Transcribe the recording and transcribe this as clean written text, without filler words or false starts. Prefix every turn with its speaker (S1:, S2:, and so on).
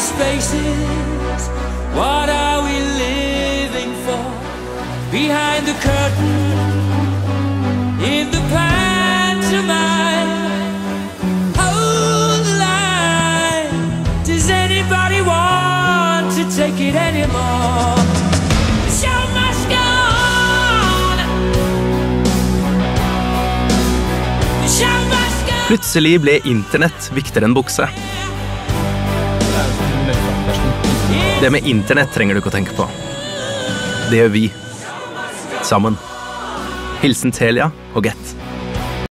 S1: spaces. What are we living for? Behind the curtain, in the pantomime. Hold the line. Does anybody want to take it anymore? The show must go on. The show must go on.
S2: Plutselig ble internett viktigere enn bukse. Det med internett trenger du ikke å tenke på. Det gjør vi. Sammen. Hilsen Telia og Get.